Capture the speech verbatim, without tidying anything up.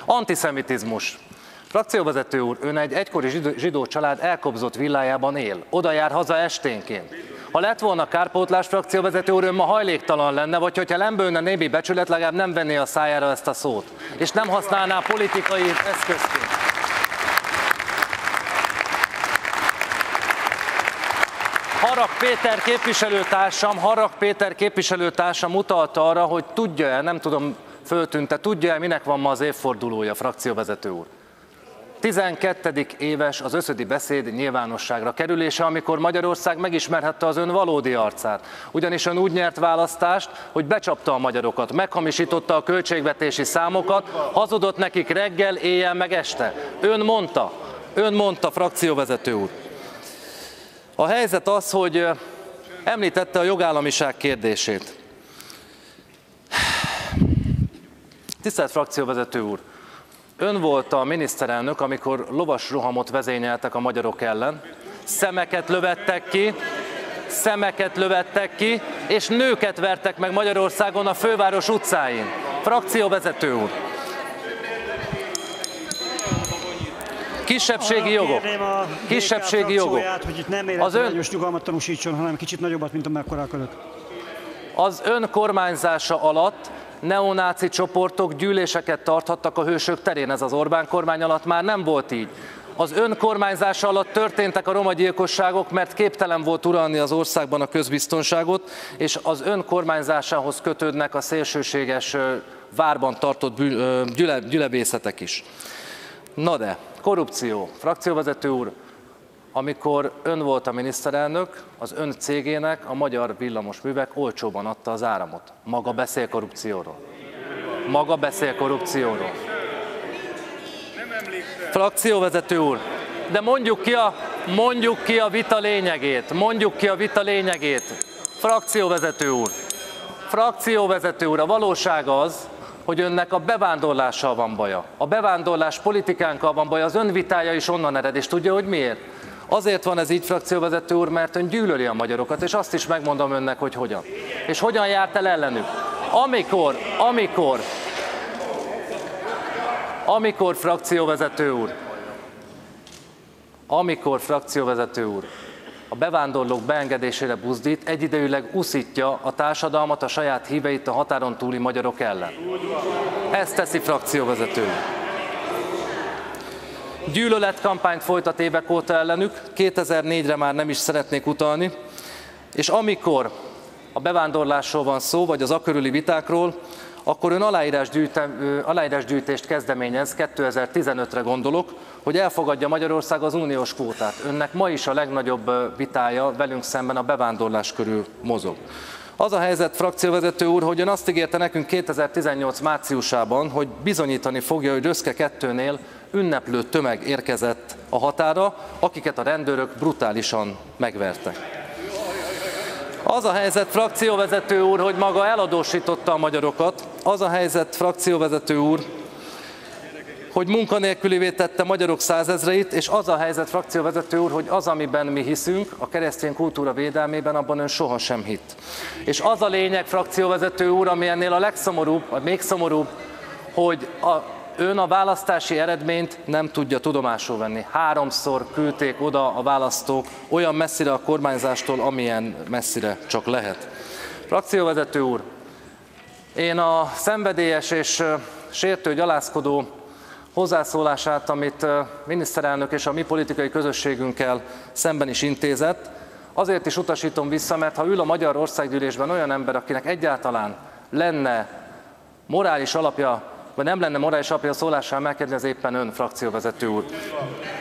Antiszemitizmus. Frakcióvezető úr, ön egy egykori zsidó család elkobzott villájában él. Oda jár haza esténként. Ha lett volna kárpótlás, frakcióvezető úr, ön ma hajléktalan lenne, vagy hogyha lembőlne némi becsület, legalább nem venné a szájára ezt a szót, és nem használná politikai eszközként. Harag Péter képviselőtársam, Harag Péter képviselőtársam utalta arra, hogy tudja-e, nem tudom, föltűnte, tudja-e, minek van ma az évfordulója, frakcióvezető úr. tizenkettedik éves az összödi beszéd nyilvánosságra kerülése, amikor Magyarország megismerhette az ön valódi arcát. Ugyanis ön úgy nyert választást, hogy becsapta a magyarokat, meghamisította a költségvetési számokat, hazudott nekik reggel, éjjel meg este. Ön mondta, ön mondta, frakcióvezető úr. A helyzet az, hogy említette a jogállamiság kérdését. Tisztelt frakcióvezető úr! Ön volt a miniszterelnök, amikor lovasrohamot vezényeltek a magyarok ellen, szemeket lövettek ki, szemeket lövettek ki, és nőket vertek meg Magyarországon a főváros utcáin. Frakcióvezető úr! Kisebbségi jogok. Kisebbségi jogok. Hogy itt nem élettudományos nyugalmat tanúsítson, hanem kicsit nagyobbat, mint amekkorák előtt. Az ön kormányzása alatt neonáci csoportok gyűléseket tarthattak a Hősök terén, ez az Orbán kormány alatt már nem volt így. Az ön kormányzása alatt történtek a roma gyilkosságok, mert képtelen volt uralni az országban a közbiztonságot, és az ön kormányzásához kötődnek a szélsőséges várban tartott gyüle, gyülebészetek is. Na de, korrupció. Frakcióvezető úr, amikor ön volt a miniszterelnök, az ön cégének a Magyar Villamosművek olcsóban adta az áramot. Maga beszél korrupcióról. Maga beszél korrupcióról. Frakcióvezető úr, de mondjuk ki a, mondjuk ki a vita lényegét. Mondjuk ki a vita lényegét. Frakcióvezető úr. Frakcióvezető úr, a valóság az, hogy önnek a bevándorlással van baja. A bevándorlás politikánkkal van baja, az ön vitája is onnan ered, és tudja, hogy miért? Azért van ez így, frakcióvezető úr, mert ön gyűlöli a magyarokat, és azt is megmondom önnek, hogy hogyan. És hogyan járt el ellenük. Amikor, amikor, amikor frakcióvezető úr, amikor frakcióvezető úr a bevándorlók beengedésére buzdít, egyidejűleg uszítja a társadalmat, a saját híveit a határon túli magyarok ellen. Ezt teszi frakcióvezető. Gyűlöletkampányt folytat évek óta ellenük, kétezer-négyre már nem is szeretnék utalni, és amikor a bevándorlásról van szó, vagy az akörüli vitákról, akkor ön aláírásgyűjtést kezdeményez, kétezer-tizenötre gondolok, hogy elfogadja Magyarország az uniós kvótát. Önnek ma is a legnagyobb vitája velünk szemben a bevándorlás körül mozog. Az a helyzet, frakcióvezető úr, hogy ön azt ígérte nekünk kétezer-tizennyolc márciusában, hogy bizonyítani fogja, hogy Röszke kettőnél ünneplő tömeg érkezett a határa, akiket a rendőrök brutálisan megvertek. Az a helyzet, frakcióvezető úr, hogy maga eladósította a magyarokat, az a helyzet, frakcióvezető úr, hogy munkanélkülivé tette magyarok százezreit, és az a helyzet, frakcióvezető úr, hogy az, amiben mi hiszünk, a keresztény kultúra védelmében, abban ön sohasem hitt. És az a lényeg, frakcióvezető úr, ami ennél a legszomorúbb, vagy még szomorúbb, hogy a, ön a választási eredményt nem tudja tudomásul venni. Háromszor küldték oda a választók olyan messzire a kormányzástól, amilyen messzire csak lehet. Frakcióvezető úr, én a szenvedélyes és sértő, gyalázkodó hozzászólását, amit miniszterelnök és a mi politikai közösségünkkel szemben is intézett, azért is utasítom vissza, mert ha ül a Magyar Országgyűlésben olyan ember, akinek egyáltalán lenne morális alapja, vagy nem lenne morális alapja a szólásra emelkedni, az éppen ön, frakcióvezető úr.